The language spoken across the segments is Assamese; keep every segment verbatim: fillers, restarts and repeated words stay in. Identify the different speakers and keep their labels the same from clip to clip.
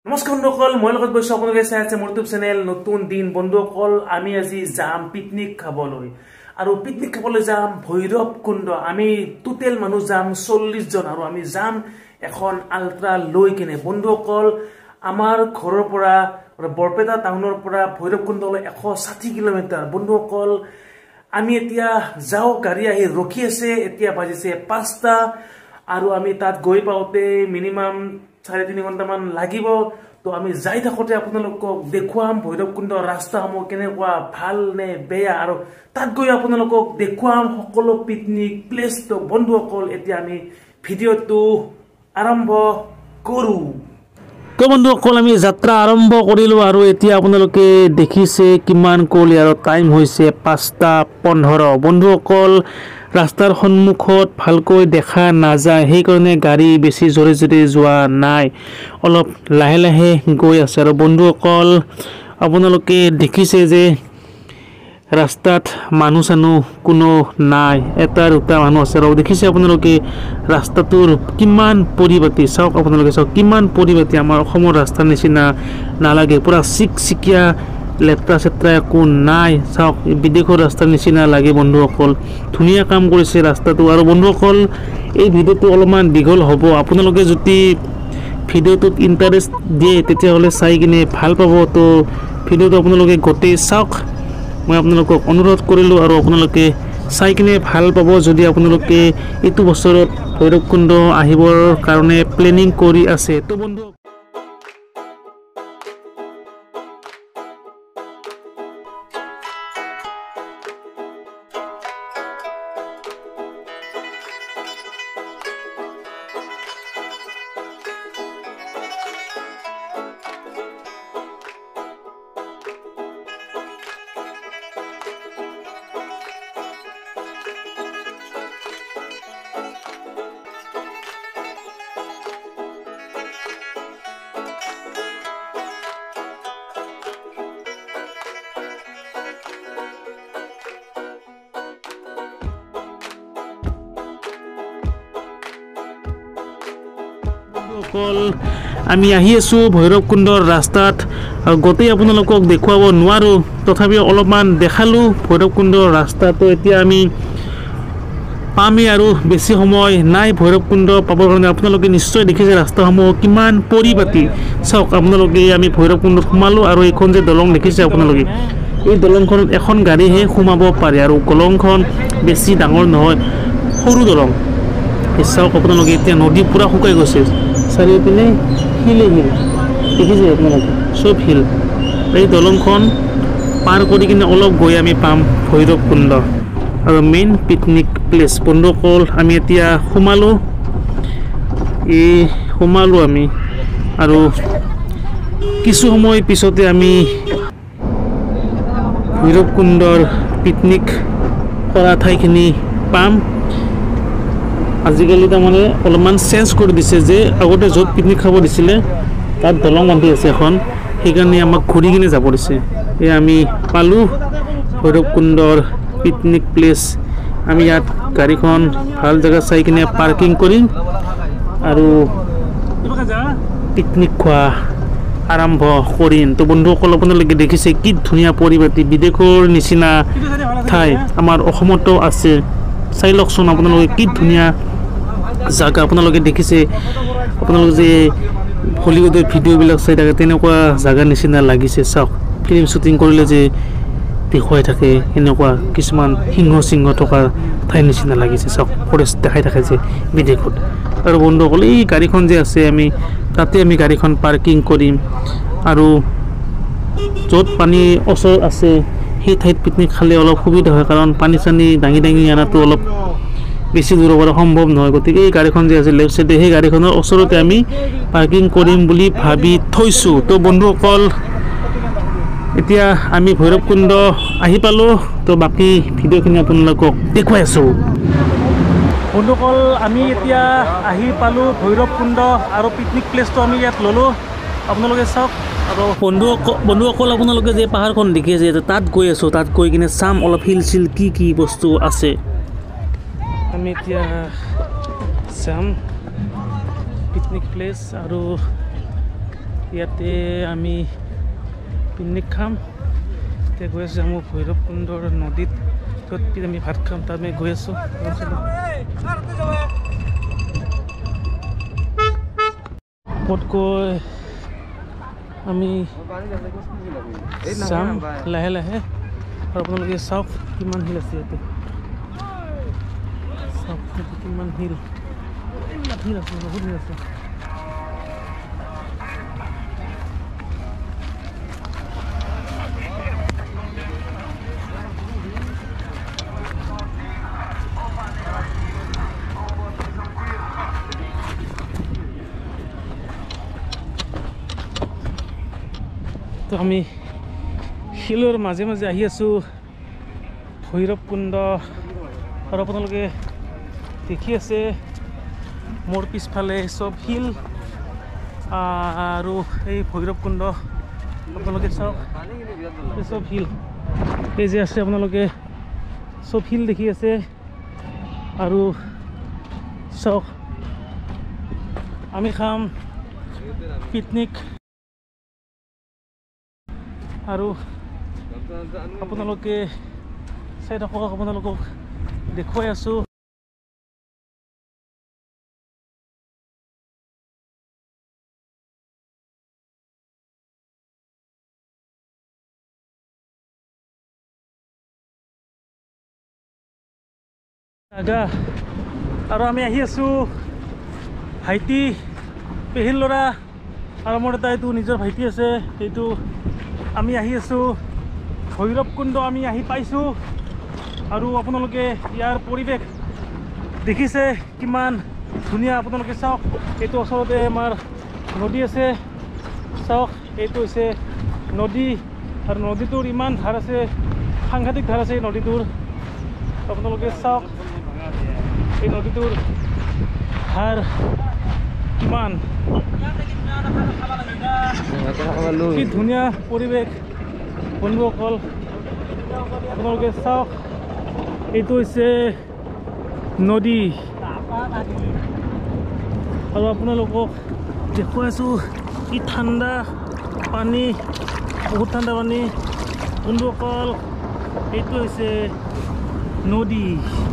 Speaker 1: নমস্কাৰ বন্ধুসকল, মই লগত গৈছো আপোনালোকে চাই আছে মোৰ ইউটিউব চেনেল নতুন দিন। বন্ধুসকল, আমি আজি যাম পিকনিক খাবলৈ আৰু পিকনিক খাবলৈ যাম ভৈৰৱ কুণ্ড। আমি টোটেল মানুহ যাম চল্লিশ জন আৰু আমি যাম এখন আল্ট্ৰা লৈ কিনে। বন্ধুসকল, আমাৰ ঘৰৰ পৰা বৰপেটা টাউনৰ পৰা ভৈৰৱ কুণ্ডলৈ এশ ষাঠি কিলোমিটাৰ। বন্ধুসকল, আমি এতিয়া যাওঁ, গাড়ী আহি ৰখি আছে। এতিয়া বাজিছে পাঁচটা আৰু আমি তাত গৈ পাওঁতে মিনিমাম চাৰে তিনি ঘণ্টামান লাগিব। তো আমি যাই থাকোঁতে আপোনালোকক দেখুৱাম ভৈৰৱ কুণ্ডৰ ৰাস্তাসমূহ কেনেকুৱা, ভাল নে বেয়া, আৰু তাত গৈ আপোনালোকক দেখুৱাম সকলো পিকনিক প্লেচ। তো বন্ধুসকল, এতিয়া আমি ভিডিঅ'টো আৰম্ভ কৰোঁ। তো বন্ধুসকল, আমি যাত্ৰা আৰম্ভ কৰিলোঁ আৰু এতিয়া আপোনালোকে দেখিছে কিমান কুঁৱলী আৰু টাইম হৈছে পাঁচটা পোন্ধৰ। বন্ধুসকল, ৰাস্তাৰ সন্মুখত ভালকৈ দেখা নাযায়, সেইকাৰণে গাড়ী বেছি জোৰে জোৰে যোৱা নাই, অলপ লাহে লাহে গৈ আছে। আৰু বন্ধুসকল, আপোনালোকে দেখিছে যে ৰাস্তাত মানুহ চানুহ কোনো নাই, এটা দুটা মানুহ আছে। আৰু দেখিছে আপোনালোকে ৰাস্তাটোৰ কিমান পৰিপাটি, চাওক আপোনালোকে চাওক কিমান পৰিপাটি। আমাৰ অসমৰ ৰাস্তাৰ নিচিনা নালাগে, পূৰা চিকচিকীয়া, লেতেৰা চেতেৰা একো নাই। চাওক, বিদেশৰ ৰাস্তাৰ নিচিনা লাগে। বন্ধুসকল, ধুনীয়া কাম কৰিছে ৰাস্তাটো। আৰু বন্ধুসকল, এই ভিডিঅ'টো অলপমান দীঘল হ'ব। আপোনালোকে যদি ভিডিঅ'টোত ইণ্টাৰেষ্ট দিয়ে তেতিয়াহ'লে চাই কিনে ভাল পাব। তো ভিডিঅ'টো আপোনালোকে গোটেই চাওক, মই আপোনালোকক অনুৰোধ কৰিলোঁ। আৰু আপোনালোকে চাই কিনে ভাল পাব যদি আপোনালোকে এইটো বছৰত ভৈৰৱ কুণ্ড আহিবৰ কাৰণে প্লেনিং কৰি আছে। তো বন্ধু সকল আমি আহি আছোঁ ভৈৰৱ কুণ্ডৰ ৰাস্তাত। আৰু গোটেই আপোনালোকক দেখুৱাব নোৱাৰোঁ, তথাপিও অলপমান দেখালোঁ ভৈৰৱ কুণ্ডৰ ৰাস্তাটো। এতিয়া আমি পামেই আৰু বেছি সময় নাই ভৈৰৱ কুণ্ড পাবৰ কাৰণে। আপোনালোকে নিশ্চয় দেখিছে ৰাস্তাসমূহ কিমান পৰিপাটি। চাওক আপোনালোকে, আমি ভৈৰৱ কুণ্ডত সোমালোঁ আৰু এইখন যে দলং দেখিছে আপোনালোকে, এই দলংখনত এখন গাড়ীহে সোমাব পাৰে। আৰু দলংখন বেছি ডাঙৰ নহয়, সৰু দলং। চাওক আপোনালোকে, এতিয়া নদী পূৰা শুকাই গৈছে, চাৰিওপিনে শিলে শিল দেখিছে আপোনালোকে, চব শিল। এই দলংখন পাৰ কৰি কিনে অলপ গৈ আমি পাম ভৈৰৱ কুণ্ড আৰু মেইন পিকনিক প্লেচ। বন্ধুসকল, আমি এতিয়া সোমালোঁ, এই সোমালোঁ আমি, আৰু কিছু সময় পিছতে আমি ভৈৰৱ কুণ্ডৰ পিকনিক কৰা ঠাইখিনি পাম। আজিকালি তাৰমানে অলপমান চেঞ্জ কৰি দিছে, যে আগতে য'ত পিকনিক খাব দিছিলে তাত দলং বান্ধি আছে এখন, সেইকাৰণে আমাক ঘূৰি কিনে যাব দিছে। এই আমি পালোঁ ভৈৰৱ কুণ্ডৰ পিকনিক প্লেচ। আমি ইয়াত গাড়ীখন ভাল জেগা চাই কিনে পাৰ্কিং কৰিম আৰু পিকনিক খোৱা আৰম্ভ কৰিম। তো বন্ধুসকল, আপোনালোকে দেখিছে কি ধুনীয়া পৰিপাটি, বিদেশৰ নিচিনা ঠাই আমাৰ অসমতো আছে। চাই লওকচোন আপোনালোকে কি ধুনীয়া জাগা। আপোনালোকে দেখিছে, আপোনালোকে যে হলিউডৰ ভিডিঅ'বিলাক চাই থাকে তেনেকুৱা জাগাৰ নিচিনা লাগিছে। চাওক, ফিল্ম শ্বুটিং কৰিলে যে দেখুৱাই থাকে এনেকুৱা কিছুমান সিংহ সিংহ থকা ঠাইৰ নিচিনা লাগিছে। চাওক, ফৰেষ্ট দেখাই থাকে যে বিদেশত। আৰু বন্ধুসকল, এই গাড়ীখন যে আছে, আমি তাতে আমি গাড়ীখন পাৰ্কিং কৰিম। আৰু য'ত পানী ওচৰত আছে সেই ঠাইত পিকনিক খালে অলপ সুবিধা হয়, কাৰণ পানী চানী দাঙি দাঙি অনাটো অলপ বেছি দূৰৰ পৰা সম্ভৱ নহয়। গতিকে এই গাড়ীখন যে আছে লেফ্ট চাইডে, সেই গাড়ীখনৰ ওচৰতে আমি পাৰ্কিং কৰিম বুলি ভাবি থৈছোঁ। তো বন্ধুসকল, এতিয়া আমি ভৈৰৱ কুণ্ড আহি পালোঁ। তো বাকী ভিডিঅ'খিনি আপোনালোকক দেখুৱাই আছোঁ। বন্ধুসকল, আমি এতিয়া আহি পালোঁ ভৈৰৱ কুণ্ড আৰু পিকনিক প্লেচটো আমি ইয়াত ল'লোঁ। আপোনালোকে চাওক। আৰু বন্ধুসকল বন্ধুসকল আপোনালোকে যে পাহাৰখন দেখি আছে, তাত গৈ আছোঁ। তাত গৈ কিনে চাম অলপ শিল চিল কি কি বস্তু আছে। আমি এতিয়া চাম পিকনিক প্লেচ আৰু ইয়াতে আমি পিকনিক খাম এতিয়া গৈ আছোঁ আমি ভৈৰৱকুণ্ডৰ নদীত য'ত আমি ভাত খাম তাত আমি গৈ আছোঁ ক'তকৈ আমি যাম লাহে লাহে আৰু আপোনালোকে চাওক কিমান শিল আছে ইয়াতে চাওক কিমান শিল শিল আছে বহুত শিল আছে তো আমি শিলৰ মাজে মাজে আহি আছোঁ ভৈৰৱকুণ্ড আৰু আপোনালোকে দেখি আছে মোৰ পিছফালে চব শিল আৰু এই ভৈৰৱকুণ্ড আপোনালোকে চাওক এই চব শিল এই যে আছে আপোনালোকে চব শিল দেখি আছে আৰু চাওক আমি খাম পিকনিক আৰু আপোনালোকে চাই থাকক আপোনালোকক দেখুৱাই আছোঁ আগা আৰু আমি আহি আছোঁ ভাইটি পেহীৰ ল'ৰা আৰু মোৰ এটা এইটো নিজৰ ভাইটি আছে এইটো আমি আহি আছোঁ ভৈৰৱকুণ্ড আমি আহি পাইছোঁ আৰু আপোনালোকে ইয়াৰ পৰিৱেশ দেখিছে কিমান ধুনীয়া আপোনালোকে চাওক এইটো ওচৰতে আমাৰ নদী আছে চাওক এইটো হৈছে নদী আৰু নদীটোৰ ইমান ধাৰ আছে সাংঘাতিক ধাৰ আছে এই নদীটোৰ আপোনালোকে চাওক এই নদীটোৰ ধাৰ কিমান কি ধুনীয়া পৰিৱেশ বন্ধুসকল আপোনালোকে চাওক এইটো হৈছে নদী আৰু আপোনালোকক দেখুৱাইছোঁ কি ঠাণ্ডা পানী বহুত ঠাণ্ডা পানী বন্ধুসকল এইটো হৈছে নদী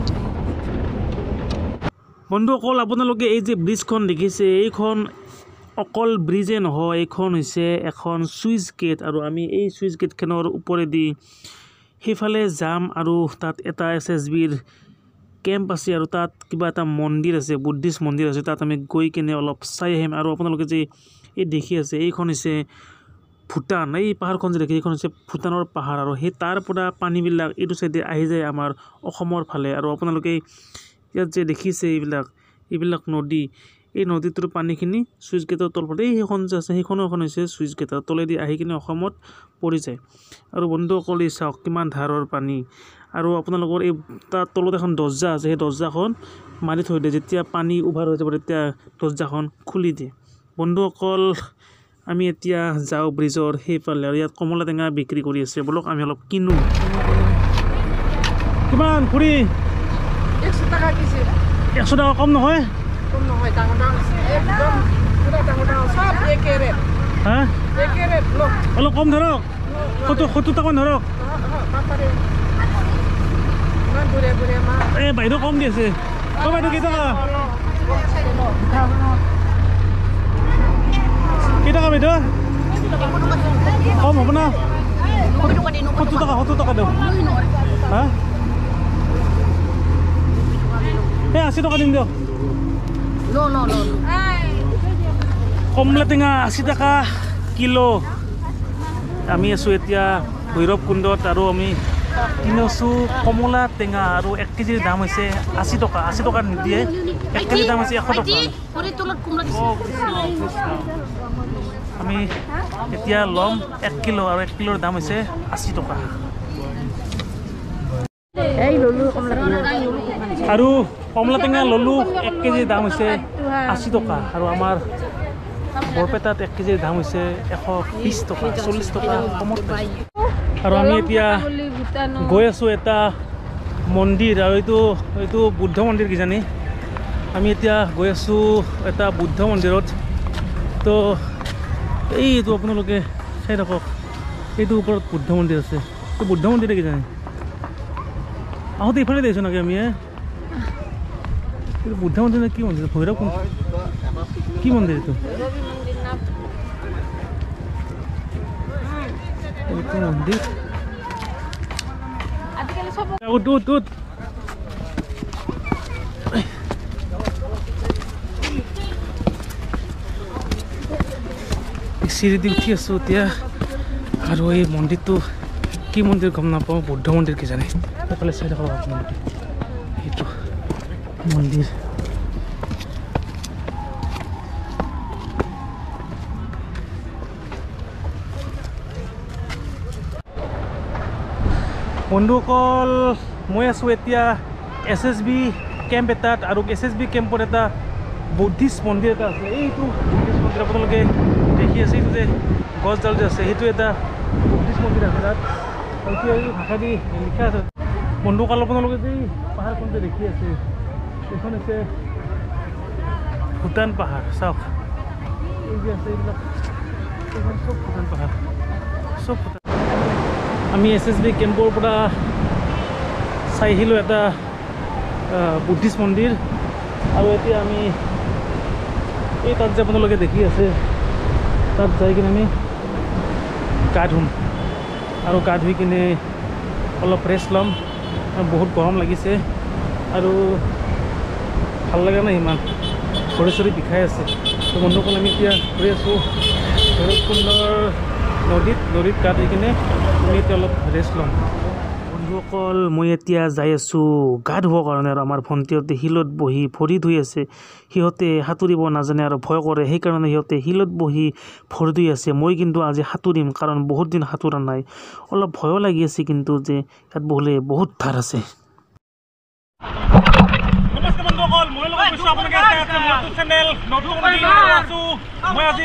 Speaker 1: বন্ধুসকল আপোনালোকে এই যে ব্ৰিজখন দেখিছে এইখন অকল ব্ৰিজে নহয় এইখন হৈছে এখন চুইচ গেট আৰু আমি এই চুইচ গেটখনৰ ওপৰেদি সেইফালে যাম আৰু তাত এটা এছ এছ বিৰ কেম্প আছে আৰু তাত কিবা এটা মন্দিৰ আছে বুদ্ধিষ্ট মন্দিৰ আছে তাত আমি গৈ কিনে অলপ চাই আহিম আৰু আপোনালোকে যে এই দেখি আছে এইখন হৈছে ভূটান এই পাহাৰখন যে দেখি এইখন হৈছে ভূটানৰ পাহাৰ আৰু সেই তাৰ পৰা পানীবিলাক এইটো চাইডে আহি যায় আমাৰ অসমৰ ফালে আৰু আপোনালোকে ইয়াত যে দেখিছে এইবিলাক এইবিলাক নদী এই নদীটোৰ পানীখিনি চুইচ গেটৰ তলফালে সেইখন যে আছে সেইখনো এখন হৈছে চুইচ গেটৰ তলেদি আহি কিনে অসমত পৰি যায় আৰু বন্ধুসকল এই চাওক কিমান ধাৰৰ পানী আৰু আপোনালোকৰ এই তাৰ তলত এখন দৰ্জা আছে সেই দৰ্জাখন মাৰি থৈ দিয়ে যেতিয়া পানী অভাৰ হৈ যাব তেতিয়া দৰ্জাখন খুলি দিয়ে বন্ধুসকল আমি এতিয়া যাওঁ ব্ৰিজৰ সেইফালে আৰু ইয়াত কমলা টেঙা বিক্ৰী কৰি আছে বলক আমি অলপ কিনো কিমান খুৰী
Speaker 2: একশ টাকা কেজি
Speaker 1: একশ টাকা কম নহয়
Speaker 2: কম নহয় ডাঙৰ ডাঙৰ একদম পুৰা ডাঙৰ ডাঙৰ সব একে ৰেট
Speaker 1: হা
Speaker 2: একে ৰেট লওক
Speaker 1: অলপ কম ধৰক সত্তৰ সত্তৰ টকা ধৰক
Speaker 2: বাপাৰে ইমান বুঢ়ে বুঢ়ে মা
Speaker 1: এই বাইদেউ কম দি আছে অ বাইদেউ কেই টকা কেই টকা বাইদেউ কম হ'ব না সত্তৰ টকা সত্তৰ টকা দিয়ক হা এই আশী টকা দিম দিয়ক কমলা টেঙা আশী টকা কিলো আমি আছোঁ এতিয়া ভৈৰৱকুণ্ডত আৰু আমি কিনি আছোঁ কমলা টেঙা আৰু এক কেজিৰ দাম হৈছে আশী টকা আশী টকা নিদিয়ে এক কেজিৰ দাম হৈছে এশ টকা আমি এতিয়া ল'ম এক কিলো আৰু এক কিলোৰ দাম হৈছে আশী টকা আৰু কমলা টেঙা ল'লোঁ এক কেজিৰ দাম হৈছে আশী টকা আৰু আমাৰ বৰপেটাত এক কেজিৰ দাম হৈছে এশ বিছ টকা চল্লিছ টকা কমত পাইছোঁ আৰু আমি এতিয়া গৈ আছোঁ এটা মন্দিৰ আৰু এইটো এইটো বুদ্ধ মন্দিৰ কিজানি আমি এতিয়া গৈ আছোঁ এটা বুদ্ধ মন্দিৰত তো এইটো আপোনালোকে চাই থাকক, এইটো ওপৰত বুদ্ধ মন্দিৰ আছে। এইটো বুদ্ধ মন্দিৰ কি জানে? আহোঁতে ইফালে দিছোঁ নাকি আমি? এইটো বুদ্ধ মন্দিৰ নে কি মন্দিৰ? ভৈৰৱ কোন কি মন্দিৰ এইটো? এইটো মন্দিৰ চিৰি দি উঠি আছোঁ এতিয়া। আৰু এই মন্দিৰটো কি মন্দিৰ গম নাপাওঁ, বুদ্ধ মন্দিৰ কি জানে? এইফালে চাই থাকক আপোনালোকে, এইটো মন্দিৰ। বন্ধুসকল, মই আছোঁ এতিয়া এছ এছ বি কেম্প এটাত। আৰু এছ এছ বি কেম্পত এটা বুদ্ধিষ্ট মন্দিৰ এটা আছে। এইটো বুদ্ধিষ্ট মন্দিৰ আপোনালোকে দেখি আছে, এইটো যে গছডাল যে আছে, সেইটো এটা বুদ্ধিষ্ট মন্দিৰ আছে তাত। এইটো এই ভাষা দি লিখা আছে। বন্ধুসকল, আপোনালোকে যে পাহাৰখন যে দেখি আছে, এইখন হৈছে ভূটান পাহাৰ। চাওক, এই যে আছে এইবিলাক, এইখন চব ভূটান পাহাৰ, চব ভূটান। আমি এছ এছ বি কেম্পৰ পৰা চাই আহিলোঁ এটা বুদ্ধিষ্ট মন্দিৰ। আৰু এতিয়া আমি এই তাত যে আপোনালোকে দেখি আছে, তাত যাই কিনে আমি গা ধুম। আৰু গা ধুই কিনে অলপ ৰেষ্ট ল'ম। বহুত গৰম লাগিছে আৰু ভাল লগা নাই ইমান, ভৰি চৰি বিষাই আছে। তো বন্ধুসকল, আমি এতিয়া গৈ আছোঁ ভৈৰৱকুণ্ডৰ নদীত। নদীত গা ধুই কিনে আমি এতিয়া অলপ ৰেষ্ট ল'ম। বন্ধুসকল, মই এতিয়া যাই আছোঁ গা ধুবৰ কাৰণে। আৰু আমাৰ ভণ্টিহঁতে শিলত বহি ভৰি ধুই আছে। সিহঁতে সাঁতুৰিব নাজানে আৰু ভয় কৰে, সেইকাৰণে সিহঁতে শিলত বহি ভৰি ধুই আছে। মই কিন্তু আজি সাঁতুৰিম, কাৰণ বহুত দিন সাঁতোৰা নাই। অলপ ভয়ো লাগি আছে কিন্তু, যে ইয়াত বহিলে বহুত ধাৰ আছে। নমস্কাৰ বন্ধুসকল, মই লগত গৈছোঁ আপোনালোকে চাই আছে মোৰ ইউটিউব চেনেল নতুন দিনত আছোঁ মই আজি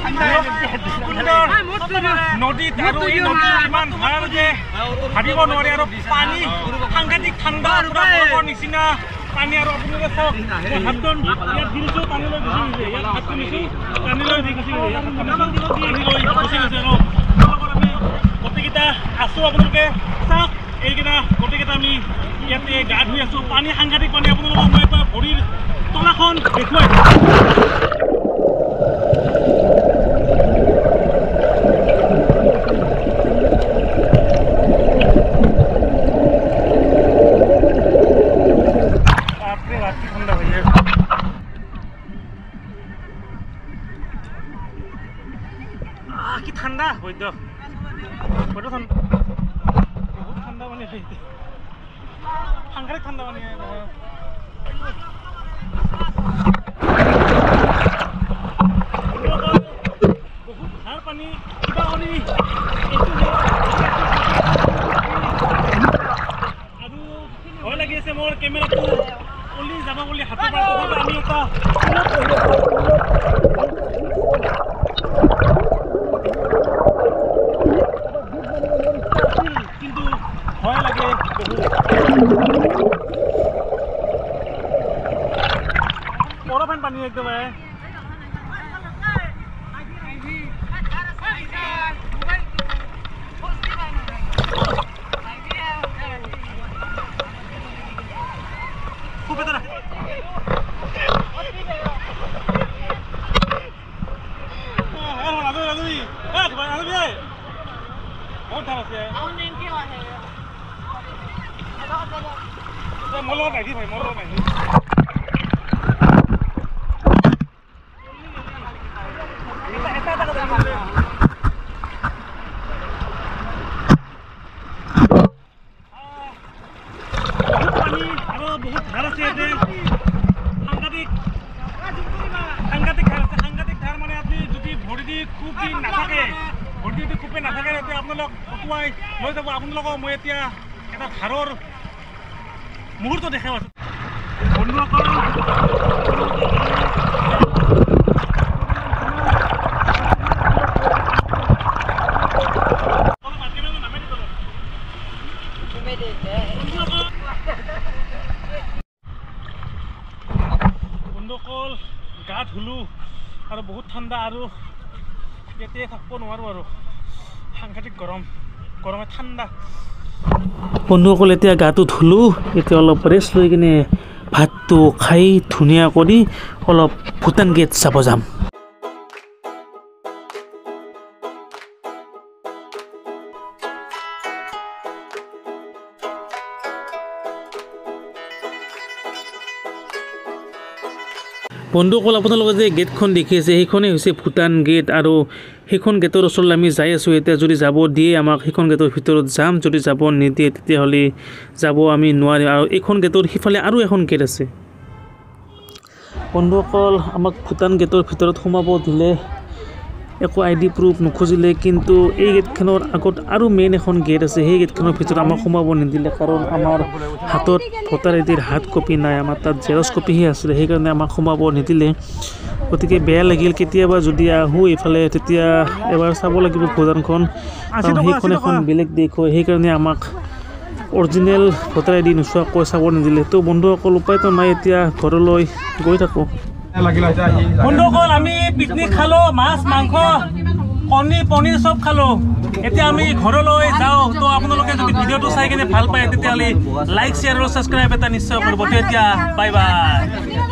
Speaker 1: নদীত। আৰু এই নদীত ইমান ধাৰ যে ভাবিব নোৱাৰি, আৰু পানী সাংঘাতিক ঠাণ্ডা, পুৰা বৰফৰ নিচিনা পানী। আৰু আপোনালোকে চাওক, মই হাতখন ইয়াত দিছোঁ, পানীলৈ গুচি গৈছে। ইয়াত হাতখন দিছোঁ, পানীলৈ দি গুচি গৈছে। ইয়াত পানীলৈ গুচি গৈছে। আৰু লগত আমি গোটেইকেইটা আছোঁ, আপোনালোকে চাওক, এইকেইটা গোটেইকেইটা আমি ইয়াতে গা ধুই আছোঁ। পানী সাংঘাতিক পানী। আপোনালোকক মই এটা ভৰিৰ তলাখন দেখুৱাই ঠাণ্ডা হৈ যায়। কি ঠাণ্ডা বৈদ্য, বৈদ্য ঠাণ্ডা, বহুত ঠাণ্ডা পানী খাইছে, সাংঘাতিক ঠাণ্ডা পানী। বহুত ধাৰ পানী। কিবা কৰি আৰু ভয় লাগি আছে মোৰ, কেমেৰাটো অলি যাব বুলি হাতৰ পৰা। আমি এটা কিন্তু ভয় লাগে বৰফেন পানী একদম। খুব এটা বহুত ধাৰ আছে। মোৰ লগত নাহি ভাই, মোৰ লগত নাহি। বহুত পানী আৰু বহুত ধাৰ আছে ইয়াতে। সাংঘাতিক সাংঘাতিক ধাৰ আছে, সাংঘাতিক ধাৰ। মানে আপুনি যদি ভৰি দি খুব দিন নাথাকে, ভৰি যদি খুবে নাথাকে, তেতিয়া আপোনালোক অটুৱাই লৈ যাব। আপোনালোকক মই এতিয়া এটা ধাৰৰ মুহূৰ্ত দেখাই আছোঁ। বন্ধুসকল, বন্ধুসকল, গা ধুলোঁ আৰু বহুত ঠাণ্ডা। আৰু ইয়াতে থাকিব নোৱাৰো আৰু সাংঘাতিক গৰম গৰমে ঠাণ্ডা বন্ধুসকল এতিয়া গাটো ধুলোঁ এতিয়া অলপ ৰেষ্ট লৈ কিনে ভাতটো খাই ধুনীয়া কৰি অলপ ভূটান গেট চাব যাম বন্ধুসকল আপোনালোকে যে গেটখন দেখি আছে সেইখনেই হৈছে ভূটান গেট আৰু সেইখন গেটৰ ওচৰলৈ আমি যাই আছোঁ এতিয়া যদি যাব দিয়ে আমাক সেইখন গেটৰ ভিতৰত যাম যদি যাব নিদিয়ে তেতিয়াহ'লে যাব আমি নোৱাৰিম আৰু এইখন গেটৰ সিফালে আৰু এখন গেট আছে বন্ধুসকল আমাক ভূটান গেটৰ ভিতৰত সোমাব দিলে একো আই ডি প্ৰুফ নোখোজিলে কিন্তু এই গেটখনৰ আগত আৰু মেইন এখন গেট আছে সেই গেটখনৰ ভিতৰত আমাক সোমাব নিদিলে কাৰণ আমাৰ হাতত ভোটাৰ আই ডিৰ হাৰ্ড কপি নাই আমাৰ তাত জেৰক্স কপিহে আছিলে সেইকাৰণে আমাক সোমাব নিদিলে গতিকে বেয়া লাগিল কেতিয়াবা যদি আহোঁ এইফালে তেতিয়া এবাৰ চাব লাগিব ভূটানখন কাৰণ সেইখন এখন বেলেগ দেশ হয় সেইকাৰণে আমাক অৰিজিনেল ভোটাৰ আই ডি নোচোৱাকৈ চাব নিদিলে তো বন্ধুসকল উপায়তো নাই এতিয়া ঘৰলৈ গৈ থাকোঁ বন্ধুসকল আমি পিকনিক খালোঁ মাছ মাংস কণী পনীৰ চব খালোঁ এতিয়া আমি ঘৰলৈ যাওঁ তো আপোনালোকে যদি ভিডিঅ'টো চাই কিনে ভাল পায় তেতিয়াহ'লে লাইক শ্বেয়াৰ আৰু ছাবস্ক্ৰাইব এটা নিশ্চয় কৰিব এতিয়া বাই বাই